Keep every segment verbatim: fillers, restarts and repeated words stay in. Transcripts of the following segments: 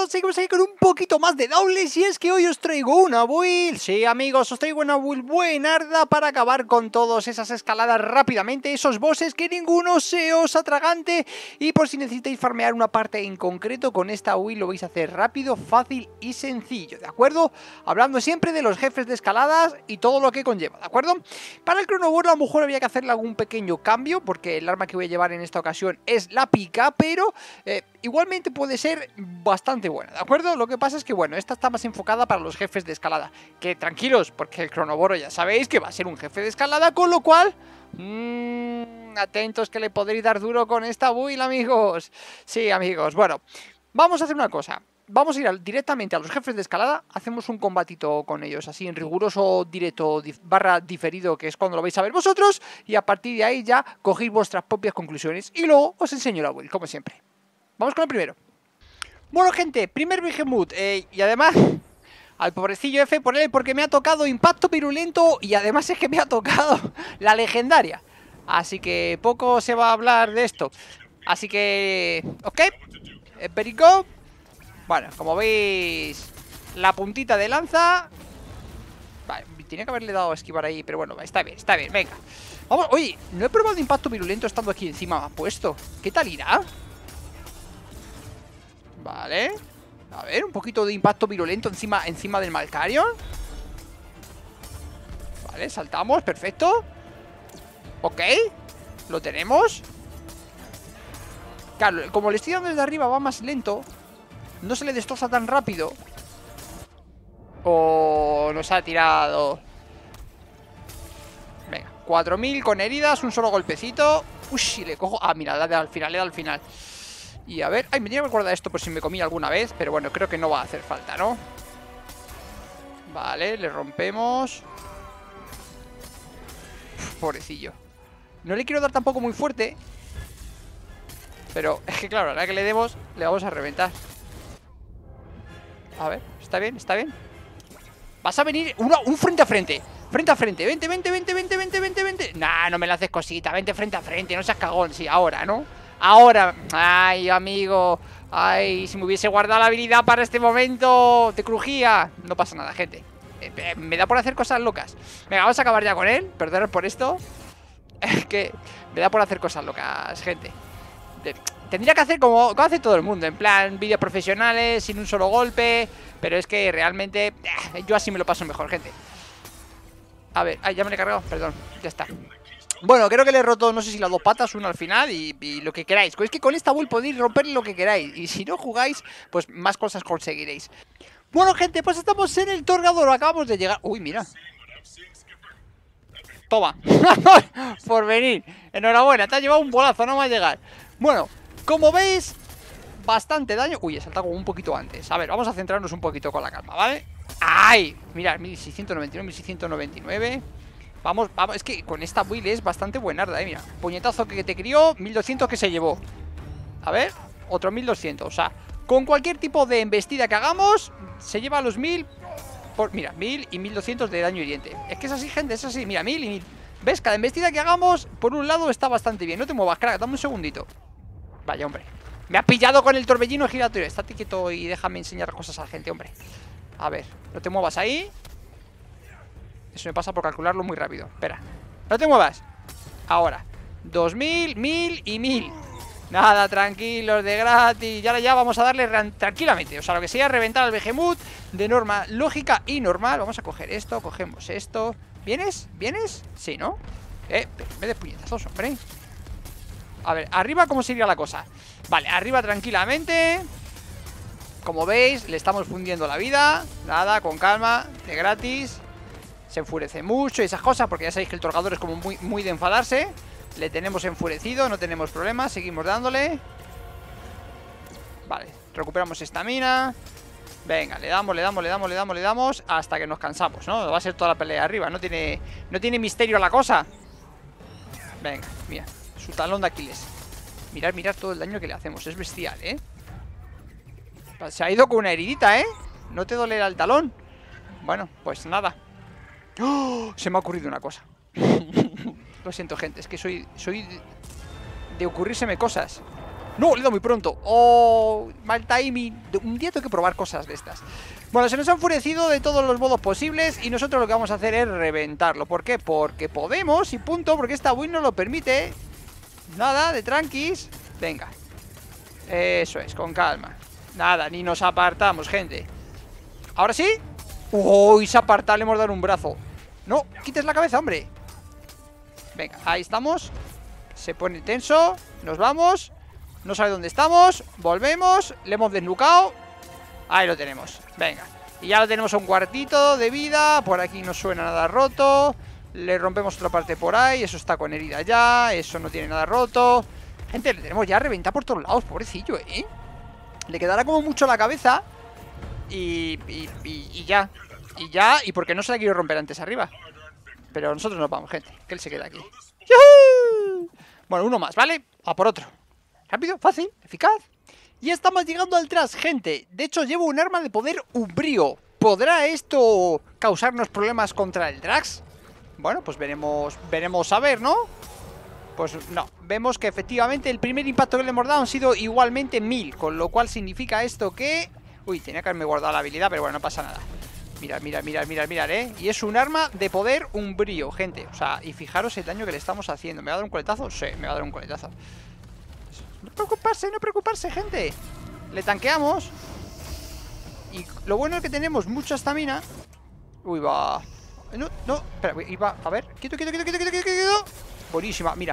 seguimos aquí con un poquito más de dobles. Y es que hoy os traigo una build. Sí, amigos, os traigo una build buenarda para acabar con todas esas escaladas rápidamente, esos bosses que ninguno se os atragante. Y por si necesitáis farmear una parte en concreto, con esta build lo vais a hacer rápido, fácil y sencillo, ¿de acuerdo? Hablando siempre de los jefes de escaladas y todo lo que conlleva, ¿de acuerdo? Para el Chronoborn a lo mejor había que hacerle algún pequeño cambio, porque el arma que voy a llevar en esta ocasión es la pica, pero eh, igualmente puede ser bastante buena, ¿de acuerdo? Lo que pasa es que, bueno, esta está más enfocada para los jefes de escalada. Que tranquilos, porque el Chronoborn ya sabéis que va a ser un jefe de escalada, con lo cual... Mmm, atentos que le podréis dar duro con esta build, amigos. Sí, amigos, bueno, vamos a hacer una cosa. Vamos a ir al, directamente a los jefes de escalada. Hacemos un combatito con ellos, así en riguroso directo dif, barra diferido, que es cuando lo vais a ver vosotros. Y a partir de ahí ya cogéis vuestras propias conclusiones. Y luego os enseño la build, como siempre. Vamos con el primero. Bueno, gente, primer Behemoth, eh, y además... Al pobrecillo F por él, porque me ha tocado impacto virulento. Y además es que me ha tocado la legendaria. Así que poco se va a hablar de esto. Así que... Ok, very go. Bueno, como veis, la puntita de lanza. Vale, tenía que haberle dado a esquivar ahí, pero bueno, está bien, está bien, venga. Vamos, oye, no he probado impacto virulento estando aquí encima, me ha puesto. ¿Qué tal irá? Vale. A ver, un poquito de impacto virulento encima, encima del Malcarion. Vale, saltamos, perfecto. Ok, lo tenemos. Claro, como le estoy dando desde arriba va más lento, no se le destroza tan rápido. O nos ha tirado. Venga, cuatro mil con heridas, un solo golpecito. Uy, le cojo, ah, mira, le da al final, le da al final. Y a ver, ay, me tenía que recordar esto por si me comí alguna vez, pero bueno, creo que no va a hacer falta, ¿no? Vale, le rompemos. Uf, pobrecillo. No le quiero dar tampoco muy fuerte, pero es que claro, a la que le demos, le vamos a reventar. A ver, está bien, está bien. Vas a venir, uno, un frente a frente. Frente a frente, vente, vente, vente, vente, vente, vente, vente. Nah, no me la haces cosita, vente frente a frente, no seas cagón, sí, ahora, ¿no? Ahora, ay, amigo. Ay, si me hubiese guardado la habilidad para este momento. Te crujía. No pasa nada, gente. eh, Me da por hacer cosas locas. Venga, vamos a acabar ya con él. Perdonar por esto. Es que me da por hacer cosas locas, gente. de, Tendría que hacer como, como hace todo el mundo. En plan, vídeos profesionales, sin un solo golpe. Pero es que realmente eh, yo así me lo paso mejor, gente. A ver, ay, ya me lo he cargado, perdón, ya está. Bueno, creo que le he roto, no sé si las dos patas, una al final y, y lo que queráis. Es que con esta build podéis romperle lo que queráis. Y si no jugáis, pues más cosas conseguiréis. Bueno, gente, pues estamos en el Torgador. Acabamos de llegar. Uy, mira. Toma. Por venir. Enhorabuena, te ha llevado un bolazo, no va a llegar. Bueno, como veis, bastante daño. Uy, he saltado un poquito antes. A ver, vamos a centrarnos un poquito con la calma, ¿vale? ¡Ay! Mira, mil seiscientos noventa y nueve, mil seiscientos noventa y nueve. Vamos, vamos, es que con esta build es bastante buenarda, eh, mira. Puñetazo que te crió, mil doscientos que se llevó. A ver, otro mil doscientos, o sea, con cualquier tipo de embestida que hagamos, se lleva los mil por, mira, mil y mil doscientos de daño hiriente. Es que es así, gente, es así, mira, mil y mil. ¿Ves? Cada embestida que hagamos, por un lado está bastante bien. No te muevas, crack, dame un segundito. Vaya, hombre. Me ha pillado con el torbellino giratorio. Estate quieto y déjame enseñar cosas a la gente, hombre. A ver, no te muevas ahí. Eso me pasa por calcularlo muy rápido. Espera, no te muevas. Ahora, dos mil, mil y mil. Nada, tranquilos, de gratis. Y ahora ya vamos a darle tranquilamente. O sea, lo que sea, reventar al Behemoth de norma lógica y normal. Vamos a coger esto, cogemos esto. ¿Vienes? ¿Vienes? Sí, ¿no? Eh, me des puñetazos, hombre. A ver, arriba, ¿cómo sería la cosa? Vale, arriba tranquilamente. Como veis, le estamos fundiendo la vida. Nada, con calma, de gratis. Se enfurece mucho y esas cosas, porque ya sabéis que el Torgador es como muy, muy de enfadarse. Le tenemos enfurecido, no tenemos problema. Seguimos dándole. Vale, recuperamos estamina. Venga, le damos, le damos, le damos, le damos, le damos hasta que nos cansamos, ¿no? Va a ser toda la pelea arriba, no tiene, no tiene misterio la cosa. Venga, mira, su talón de Aquiles. Mirad, mirad todo el daño que le hacemos, es bestial, ¿eh? Se ha ido con una heridita, ¿eh? ¿No te dolerá el talón? Bueno, pues nada. ¡Oh! Se me ha ocurrido una cosa. Lo siento, gente, es que soy, soy de ocurrírseme cosas. No, le he dado muy pronto. Oh, mal timing. Un día tengo que probar cosas de estas. Bueno, se nos ha enfurecido de todos los modos posibles y nosotros lo que vamos a hacer es reventarlo. ¿Por qué? Porque podemos y punto, porque esta win nos lo permite. Nada, de tranquis. Venga. Eso es, con calma. Nada, ni nos apartamos, gente. ¿Ahora sí? Uy, se aparta, le hemos dado un brazo. No, quites la cabeza, hombre. Venga, ahí estamos. Se pone tenso, nos vamos. No sabe dónde estamos, volvemos. Le hemos desnucado. Ahí lo tenemos, venga. Y ya lo tenemos a un cuartito de vida. Por aquí no suena nada roto. Le rompemos otra parte por ahí. Eso está con herida ya, eso no tiene nada roto. Gente, le tenemos ya reventado por todos lados, pobrecillo, ¿eh? Le quedará como mucho la cabeza. Y, y, y, y ya. Y ya, y porque no se la quiero romper antes arriba. Pero nosotros nos vamos, gente, que él se queda aquí. ¡Yuhu! Bueno, uno más, ¿vale? A por otro. Rápido, fácil, eficaz. Y estamos llegando al tras, gente. De hecho, llevo un arma de poder umbrío. ¿Podrá esto causarnos problemas contra el Drax? Bueno, pues veremos, veremos a ver, ¿no? Pues no, vemos que efectivamente el primer impacto que le hemos dado han sido igualmente mil. Con lo cual significa esto que... Uy, tenía que haberme guardado la habilidad, pero bueno, no pasa nada. Mirad, mirad, mirad, mirad, mirad, ¿eh? Y es un arma de poder umbrío, gente. O sea, y fijaros el daño que le estamos haciendo. ¿Me va a dar un coletazo? Sí, me va a dar un coletazo. No preocuparse, no preocuparse, gente. Le tanqueamos. Y lo bueno es que tenemos mucha estamina. Uy, va. No, no, espera, iba, a ver. Quieto, quieto, quieto, quieto, quieto, quieto, quieto. Buenísima, mira.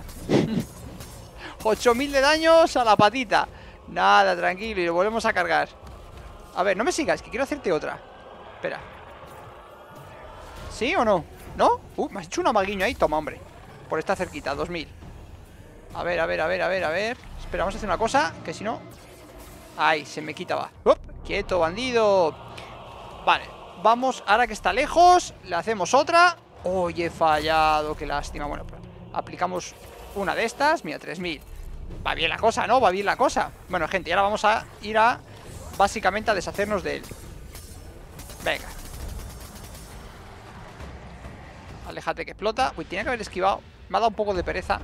ocho mil de daños a la patita. Nada, tranquilo, y lo volvemos a cargar. A ver, no me sigas, que quiero hacerte otra. Espera. ¿Sí o no? ¿No? Uh, me has hecho un amaguiño ahí. Toma, hombre. Por estar cerquita, dos mil. A ver, a ver, a ver, a ver, a ver. Espera, vamos a hacer una cosa, que si no... Ahí, se me quita, va. ¡Up! Quieto, bandido. Vale, vamos, ahora que está lejos, le hacemos otra. Oye, he fallado, qué lástima. Bueno, pues aplicamos una de estas. Mira, tres mil. Va bien la cosa, ¿no? Va bien la cosa. Bueno, gente, y ahora vamos a ir a... Básicamente a deshacernos de él. Venga. Aléjate que explota. Uy, tenía que haber esquivado. Me ha dado un poco de pereza.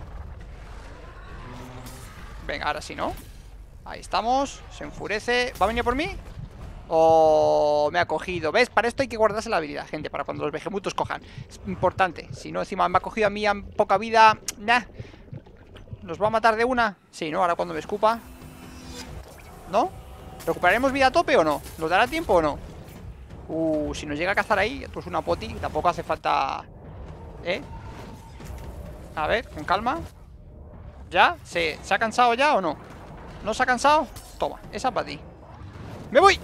Venga, ahora sí, ¿no? Ahí estamos, se enfurece. ¿Va a venir por mí? Oh, me ha cogido. ¿Ves? Para esto hay que guardarse la habilidad, gente. Para cuando los vejemutos cojan. Es importante. Si no, encima me ha cogido a mí a poca vida. Nah. ¿Nos va a matar de una? Sí, ¿no? Ahora cuando me escupa. ¿No? ¿Recuperaremos vida a tope o no? ¿Nos dará tiempo o no? Uh, si nos llega a cazar ahí, esto es una poti. Tampoco hace falta... ¿Eh? A ver, con calma. ¿Ya? ¿Se, ¿se ha cansado ya o no? ¿No se ha cansado? Toma, esa para ti. ¡Me voy!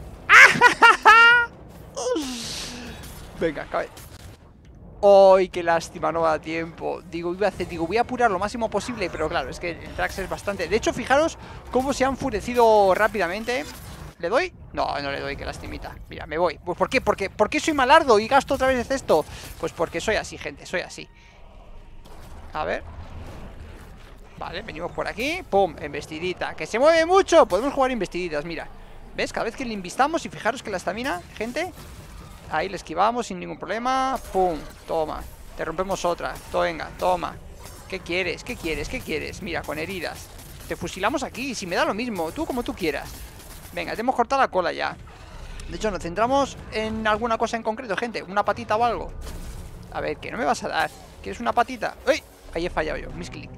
Venga, cabe. ¡Ay, qué lástima! No da tiempo. Digo, iba a hacer, digo, voy a apurar lo máximo posible. Pero claro, es que el Drax es bastante... De hecho, fijaros cómo se ha enfurecido rápidamente. ¿Le doy? No, no le doy, qué lastimita. Mira, me voy. Pues ¿por qué? Porque, ¿por qué soy malardo y gasto otra vez esto? Pues porque soy así, gente, soy así. A ver. Vale, venimos por aquí. Pum, embestidita. Que se mueve mucho. Podemos jugar investiditas, mira. ¿Ves? Cada vez que le invistamos y fijaros que la estamina, gente, ahí le esquivamos sin ningún problema. Pum, toma. Te rompemos otra. Venga, toma. ¿Qué quieres? ¿Qué quieres? ¿Qué quieres? Mira, con heridas. Te fusilamos aquí, si me da lo mismo. Tú como tú quieras. Venga, te hemos cortado la cola ya. De hecho, nos centramos en alguna cosa en concreto, gente. Una patita o algo. A ver, que no me vas a dar. ¿Quieres una patita? ¡Uy! Ahí he fallado yo, misclick.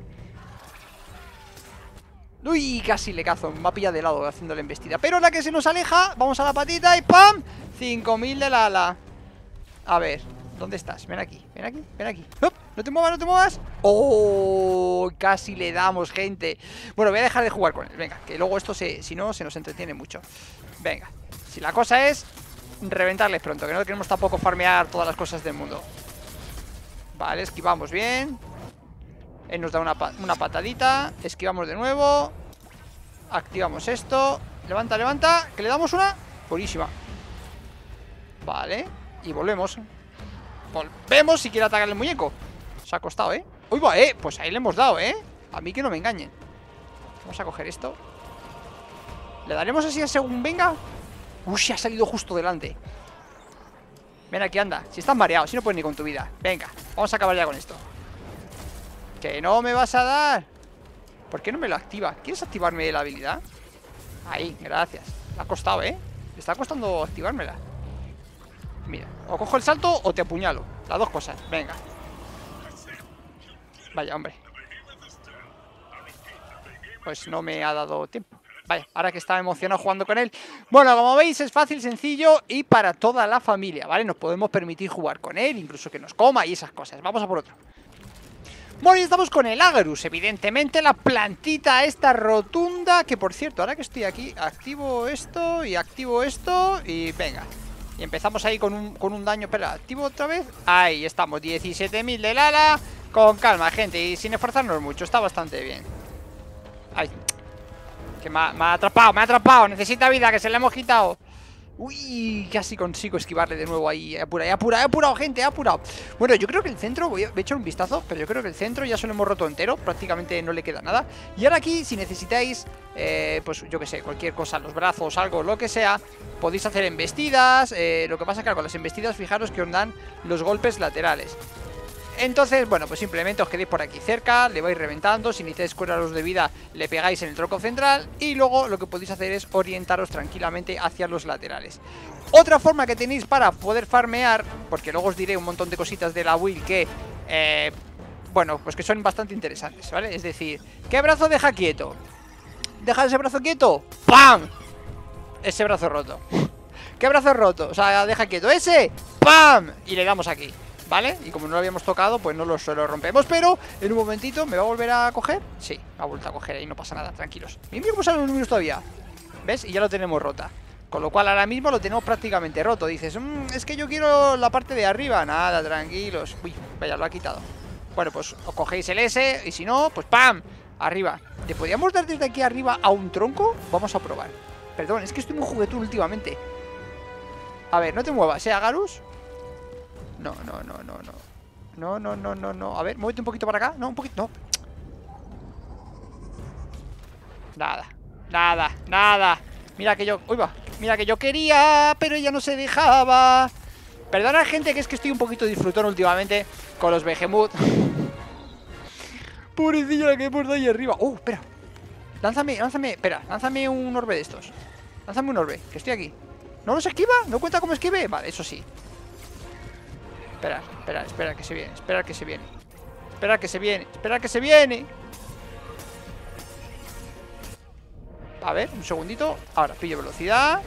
Uy, casi le cazo, me ha pillado de lado haciendo la embestida. Pero la que se nos aleja, vamos a la patita y ¡pam! cinco mil de la ala. A ver, ¿dónde estás? Ven aquí, ven aquí, ven aquí. ¡Up! No te muevas, no te muevas. ¡Oh! Casi le damos, gente. Bueno, voy a dejar de jugar con él, venga. Que luego esto, se, si no, se nos entretiene mucho. Venga, si la cosa es reventarles pronto, que no queremos tampoco farmear todas las cosas del mundo. Vale, esquivamos bien. Él nos da una, una patadita. Esquivamos de nuevo. Activamos esto. Levanta, levanta. Que le damos una. Buenísima. Vale. Y volvemos. Volvemos si quiere atacar el muñeco. Se ha costado, ¿eh? Uy, va, ¿eh? Pues ahí le hemos dado, ¿eh? A mí que no me engañen. Vamos a coger esto. ¿Le daremos así según venga? Uy, se ha salido justo delante. Ven aquí, anda. Si estás mareado, si no puedes ni con tu vida. Venga, vamos a acabar ya con esto. Que no me vas a dar. ¿Por qué no me lo activa? ¿Quieres activarme la habilidad? Ahí, gracias. Le ha costado, ¿eh? Le está costando activármela. Mira, o cojo el salto o te apuñalo. Las dos cosas, venga. Vaya, hombre. Pues no me ha dado tiempo. Vaya, ahora que estaba emocionado jugando con él. Bueno, como veis es fácil, sencillo y para toda la familia, ¿vale? Nos podemos permitir jugar con él, incluso que nos coma y esas cosas. Vamos a por otro. Bueno, y estamos con el Agarus, evidentemente la plantita esta rotunda. Que por cierto, ahora que estoy aquí, activo esto y activo esto y venga. Y empezamos ahí con un, con un daño. Espera, activo otra vez. Ahí estamos, diecisiete mil del ala. Con calma, gente, y sin esforzarnos mucho, está bastante bien. Ay, que me ha, me ha atrapado, me ha atrapado. Necesita vida, que se le hemos quitado. Uy, casi consigo esquivarle de nuevo ahí. He apurado, he apurado, he apurado, gente, he apurado. Bueno, yo creo que el centro, voy a, voy a echar un vistazo, pero yo creo que el centro ya se lo hemos roto entero. Prácticamente no le queda nada. Y ahora aquí, si necesitáis, eh, pues yo que sé, cualquier cosa, los brazos, algo, lo que sea, podéis hacer embestidas. eh, Lo que pasa es que con las embestidas, fijaros que os dan los golpes laterales. Entonces, bueno, pues simplemente os quedéis por aquí cerca, le vais reventando. Si necesitáis curaros de vida, le pegáis en el tronco central. Y luego lo que podéis hacer es orientaros tranquilamente hacia los laterales. Otra forma que tenéis para poder farmear, porque luego os diré un montón de cositas de la build que, eh, bueno, pues que son bastante interesantes, ¿vale? Es decir, ¿qué brazo deja quieto? ¿Deja ese brazo quieto? ¡Pam! Ese brazo roto. ¿Qué brazo roto? O sea, deja quieto ese. ¡Pam! Y le damos aquí, ¿vale? Y como no lo habíamos tocado, pues no lo, lo rompemos. Pero en un momentito, ¿me va a volver a coger? Sí, me ha vuelto a coger ahí, no pasa nada, tranquilos. Mira cómo salen los números todavía, ¿ves? Y ya lo tenemos rota. Con lo cual ahora mismo lo tenemos prácticamente roto. Dices, mmm, es que yo quiero la parte de arriba. Nada, tranquilos. Uy, vaya, lo ha quitado. Bueno, pues os cogéis el S. Y si no, pues ¡pam! Arriba. ¿Le podríamos dar desde aquí arriba a un tronco? Vamos a probar. Perdón, es que estoy muy juguetón últimamente. A ver, no te muevas, ¿eh, Agarus? No, no, no, no, no. No, no, no, no, no. A ver, muévete un poquito para acá. No, un poquito, no. Nada, nada, nada. Mira que yo, uy va, mira que yo quería, pero ella no se dejaba. Perdona, gente, que es que estoy un poquito disfrutón últimamente con los Behemoth. Pobrecilla la que hemos dado ahí arriba. Oh, espera. Lánzame, lánzame, espera, lánzame un orbe de estos. Lánzame un orbe, que estoy aquí. ¿No los esquiva? ¿No cuenta como esquive? Vale, eso sí. Espera, espera, espera que se viene, espera que se viene. Espera que se viene, espera que se viene. A ver, un segundito. Ahora pillo velocidad.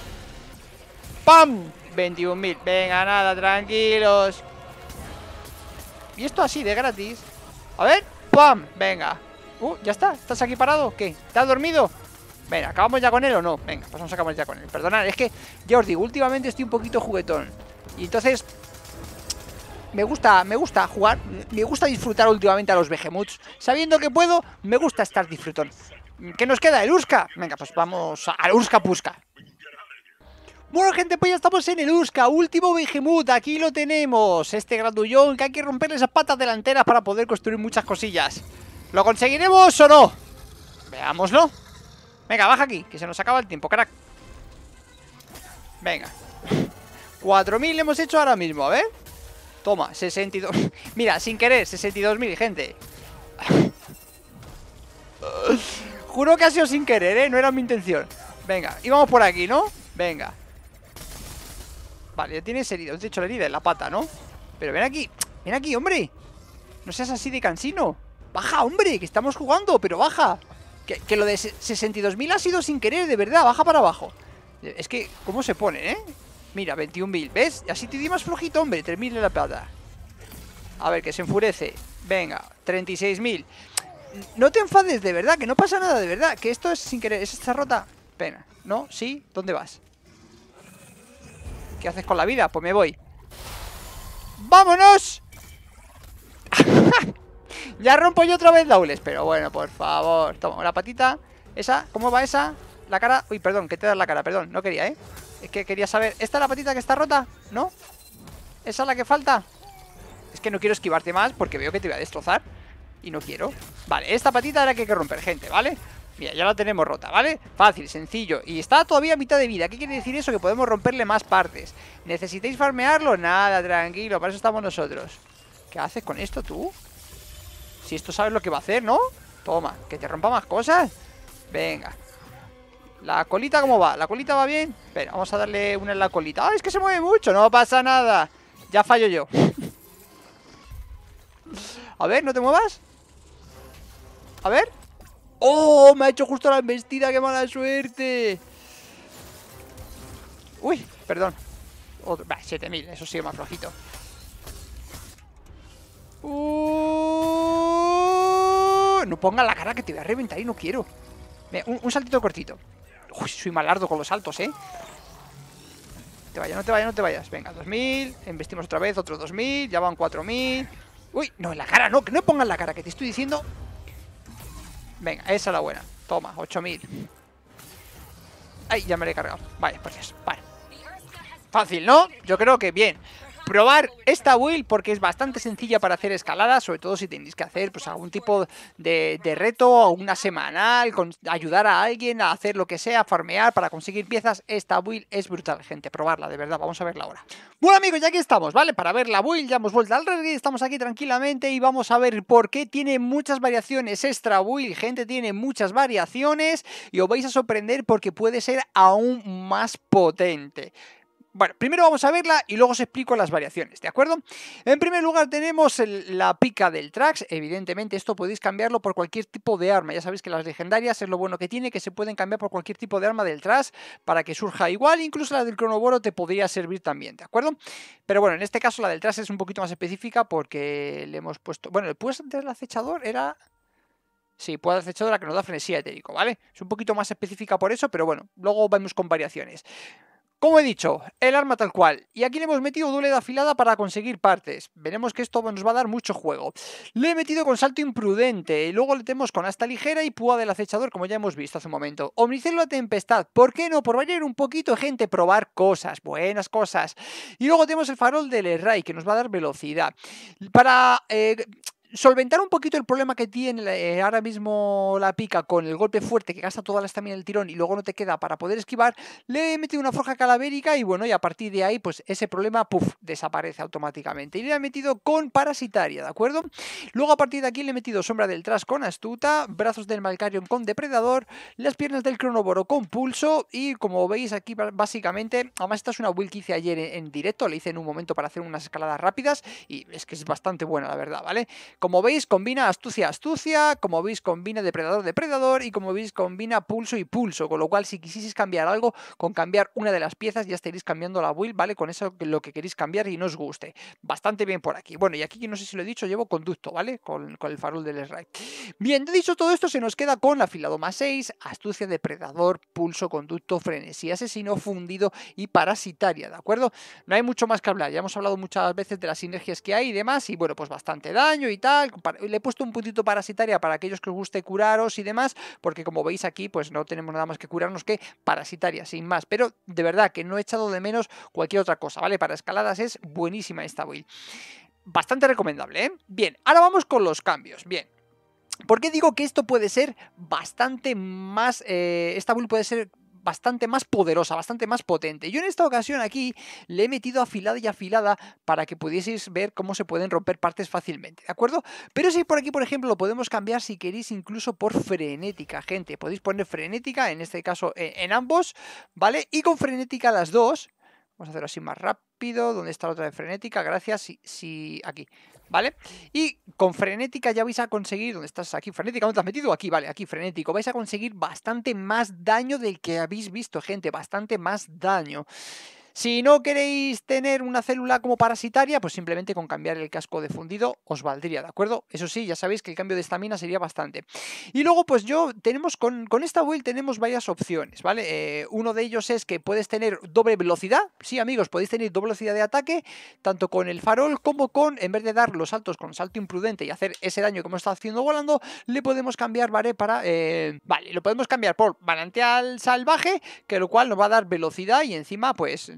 ¡Pam! veintiún mil. Venga, nada, tranquilos. Y esto así, de gratis. A ver, ¡pam! Venga. Uh, ya está, ¿estás aquí parado? ¿Qué? ¿Te has dormido? Venga, ¿acabamos ya con él o no? Venga, pues vamos a acabar ya con él. Perdonad, es que, ya os digo, últimamente estoy un poquito juguetón. Y entonces me gusta, me gusta jugar. Me gusta disfrutar últimamente a los Behemoths. Sabiendo que puedo, me gusta estar disfrutón. ¿Qué nos queda? ¿El Urska? Venga, pues vamos al Urska Pusca. Bueno, gente, pues ya estamos en el Urska, último Behemoth, aquí lo tenemos. Este grandullón que hay que romperle esas patas delanteras para poder construir muchas cosillas. ¿Lo conseguiremos o no? Veámoslo. Venga, baja aquí, que se nos acaba el tiempo, crack. Venga. cuatro mil hemos hecho ahora mismo, a ver. Toma, sesenta y dos. Mira, sin querer, sesenta y dos mil, gente. Juro que ha sido sin querer, ¿eh? No era mi intención. Venga, y vamos por aquí, ¿no? Venga. Vale, ya tienes herido. De hecho, la herida en la pata, ¿no? Pero ven aquí, ven aquí, hombre. No seas así de cansino. Baja, hombre, que estamos jugando, pero baja. Que, que lo de sesenta y dos mil ha sido sin querer, de verdad. Baja para abajo. Es que, ¿cómo se pone, eh? Mira, veintiún mil, ¿ves? Así te di más flojito, hombre. tres mil en la plata. A ver, que se enfurece. Venga, treinta y seis mil. No te enfades, de verdad, que no pasa nada, de verdad. Que esto es sin querer, es esta rota. Pena, ¿no? ¿Sí? ¿Dónde vas? ¿Qué haces con la vida? Pues me voy. ¡Vámonos! Ya rompo yo otra vez Daules. Pero bueno, por favor. Toma, la patita. Esa, ¿cómo va esa? La cara, uy, perdón, que te das la cara, perdón. No quería, ¿eh? Es que quería saber, ¿esta es la patita que está rota? ¿No? ¿Esa es la que falta? Es que no quiero esquivarte más porque veo que te voy a destrozar. Y no quiero. Vale, esta patita ahora que hay que romper, gente, ¿vale? Mira, ya la tenemos rota, ¿vale? Fácil, sencillo. Y está todavía a mitad de vida. ¿Qué quiere decir eso? Que podemos romperle más partes. ¿Necesitáis farmearlo? Nada, tranquilo, para eso estamos nosotros. ¿Qué haces con esto tú? Si esto sabes lo que va a hacer, ¿no? Toma, que te rompa más cosas. Venga. ¿La colita cómo va? ¿La colita va bien? Espera, vamos a darle una en la colita. ¡Ay, es que se mueve mucho! No pasa nada. Ya fallo yo. A ver, ¿no te muevas? A ver. ¡Oh! Me ha hecho justo la embestida. ¡Qué mala suerte! Uy, perdón. Otro. Bah, siete mil, eso sigue más flojito. Uh... No pongas la cara que te voy a reventar y no quiero. Mira, un, un saltito cortito. Uy, soy malardo con los saltos, ¿eh? No te vayas, no te vayas, no te vayas. Venga, dos mil. Investimos otra vez, otros dos mil. Ya van cuatro mil. Uy, no, en la cara, no, que no pongas la cara, que te estoy diciendo. Venga, esa es la buena. Toma, ocho mil. Ay, ya me la he cargado. Vale, pues eso, vale. Fácil, ¿no? Yo creo que bien. Probar esta build porque es bastante sencilla para hacer escalada, sobre todo si tenéis que hacer pues algún tipo de, de reto, una semanal, con, ayudar a alguien a hacer lo que sea, farmear para conseguir piezas. Esta build es brutal, gente, probarla, de verdad, vamos a verla ahora. Bueno, amigos, ya aquí estamos, ¿vale? Para ver la build, ya hemos vuelto al Red, estamos aquí tranquilamente y vamos a ver por qué tiene muchas variaciones esta build, gente, tiene muchas variaciones y os vais a sorprender porque puede ser aún más potente. Bueno, primero vamos a verla y luego os explico las variaciones, ¿de acuerdo? En primer lugar tenemos el, la pica del Trax. Evidentemente esto podéis cambiarlo por cualquier tipo de arma. Ya sabéis que las legendarias es lo bueno que tiene, que se pueden cambiar por cualquier tipo de arma del Trax para que surja igual. Incluso la del Cronoboro te podría servir también, ¿de acuerdo? Pero bueno, en este caso la del Trax es un poquito más específica porque le hemos puesto... Bueno, el puesto del acechador era... Sí, puede haber acechador la que nos da frenesía etérico, ¿vale? Es un poquito más específica por eso, pero bueno, luego vamos con variaciones. Como he dicho, el arma tal cual. Y aquí le hemos metido doble de afilada para conseguir partes. Veremos que esto nos va a dar mucho juego. Le he metido con salto imprudente. Y luego le tenemos con asta ligera y púa del acechador, como ya hemos visto hace un momento. Omnicélula tempestad. ¿Por qué no? Por variar un poquito, gente, probar cosas. Buenas cosas. Y luego tenemos el farol del Errai, que nos va a dar velocidad. Para... Eh, solventar un poquito el problema que tiene eh, ahora mismo la pica con el golpe fuerte que gasta toda la estamina del tirón y luego no te queda para poder esquivar, le he metido una forja calavérica y bueno, y a partir de ahí pues ese problema, puff, desaparece automáticamente. Y le he metido con parasitaria, ¿de acuerdo? Luego a partir de aquí le he metido sombra del Trash con astuta, brazos del Malcarion con depredador, las piernas del Cronoboro con pulso y como veis aquí básicamente, además esta es una build que hice ayer en, en directo, le hice en un momento para hacer unas escaladas rápidas y es que es bastante buena la verdad, ¿vale? Como veis, combina astucia, astucia, como veis, combina depredador, depredador y como veis, combina pulso y pulso, con lo cual si quisieseis cambiar algo, con cambiar una de las piezas ya estaréis cambiando la build, ¿vale? Con eso lo que queréis cambiar y no os guste. Bastante bien por aquí. Bueno, y aquí no sé si lo he dicho, llevo conducto, ¿vale? Con, con el farol del Errai. Bien, dicho todo esto, se nos queda con afilado más seis, astucia, depredador, pulso, conducto, frenesía, asesino, fundido y parasitaria, ¿de acuerdo? No hay mucho más que hablar, ya hemos hablado muchas veces de las sinergias que hay y demás, y bueno, pues bastante daño y tal. Le he puesto un puntito parasitaria para aquellos que os guste curaros y demás, porque como veis aquí pues no tenemos nada más que curarnos que parasitaria, sin más, pero de verdad que no he echado de menos cualquier otra cosa, ¿vale? Para escaladas es buenísima esta build, bastante recomendable, ¿eh? Bien, ahora vamos con los cambios, bien. ¿Por qué digo que esto puede ser bastante más, eh, esta build puede ser bastante más poderosa, bastante más potente? Yo en esta ocasión aquí le he metido afilada y afilada para que pudieseis ver cómo se pueden romper partes fácilmente, ¿de acuerdo? Pero si por aquí, por ejemplo, lo podemos cambiar si queréis incluso por frenética, gente. Podéis poner frenética, en este caso en, en ambos, ¿vale? Y con frenética las dos. Vamos a hacerlo así más rápido. ¿Dónde está la otra de frenética? Gracias. Sí, sí, aquí. ¿Vale? Y con frenética ya vais a conseguir... ¿Dónde estás? Aquí, frenética, ¿dónde te has metido? Aquí, vale, aquí, frenético. Vais a conseguir bastante más daño del que habéis visto, gente. Bastante más daño. Si no queréis tener una célula como parasitaria, pues simplemente con cambiar el casco de fundido os valdría, ¿de acuerdo? Eso sí, ya sabéis que el cambio de estamina sería bastante. Y luego, pues yo, tenemos con, con esta build tenemos varias opciones, ¿vale? Eh, uno de ellos es que puedes tener doble velocidad. Sí, amigos, podéis tener doble velocidad de ataque, tanto con el farol como con, en vez de dar los saltos con salto imprudente y hacer ese daño que hemos estado haciendo volando, le podemos cambiar, ¿vale? Para, eh, vale, lo podemos cambiar por manantial salvaje, que lo cual nos va a dar velocidad y encima, pues...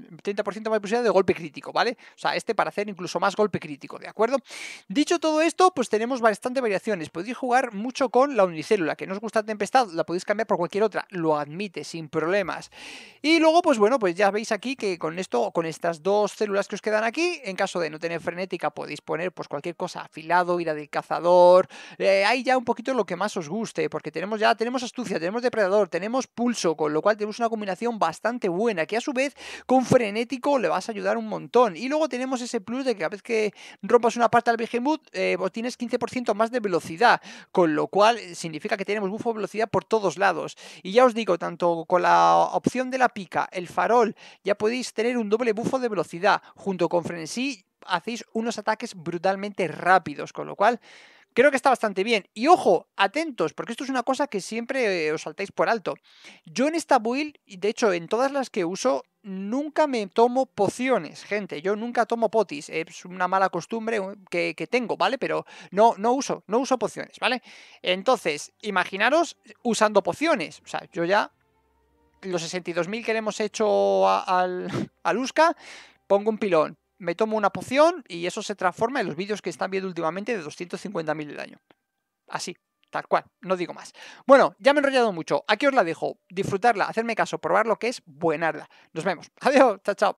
treinta por ciento más de posibilidad de golpe crítico, ¿vale? O sea, este para hacer incluso más golpe crítico, ¿de acuerdo? Dicho todo esto, pues tenemos bastante variaciones. Podéis jugar mucho con la unicélula, que no os gusta Tempestad, la podéis cambiar por cualquier otra, lo admite sin problemas. Y luego, pues bueno, pues ya veis aquí que con esto, con estas dos células que os quedan aquí, en caso de no tener frenética, podéis poner pues cualquier cosa, afilado, ira del cazador, eh, hay ya un poquito lo que más os guste, porque tenemos ya, tenemos astucia, tenemos depredador, tenemos pulso, con lo cual tenemos una combinación bastante buena, que a su vez con frenético le vas a ayudar un montón. Y luego tenemos ese plus de que cada vez que rompas una parte al Behemoth, eh, tienes quince por ciento más de velocidad, con lo cual significa que tenemos bufo de velocidad por todos lados. Y ya os digo, tanto con la opción de la pica, el farol, ya podéis tener un doble bufo de velocidad, junto con frenesí hacéis unos ataques brutalmente rápidos, con lo cual creo que está bastante bien. Y ojo, atentos, porque esto es una cosa que siempre eh, os saltáis por alto. Yo en esta build, y de hecho en todas las que uso, nunca me tomo pociones, gente. Yo nunca tomo potis. Es una mala costumbre que, que tengo, ¿vale? Pero no, no uso, no uso pociones, ¿vale? Entonces, imaginaros usando pociones. O sea, yo ya los sesenta y dos mil que le hemos hecho a, al, al Uska, pongo un pilón, me tomo una poción y eso se transforma en los vídeos que están viendo últimamente de doscientos cincuenta mil de daño. Así, tal cual, no digo más. Bueno, ya me he enrollado mucho, aquí os la dejo, disfrutarla, hacerme caso, probar lo que es buenarda. Nos vemos, adiós, chao, chao.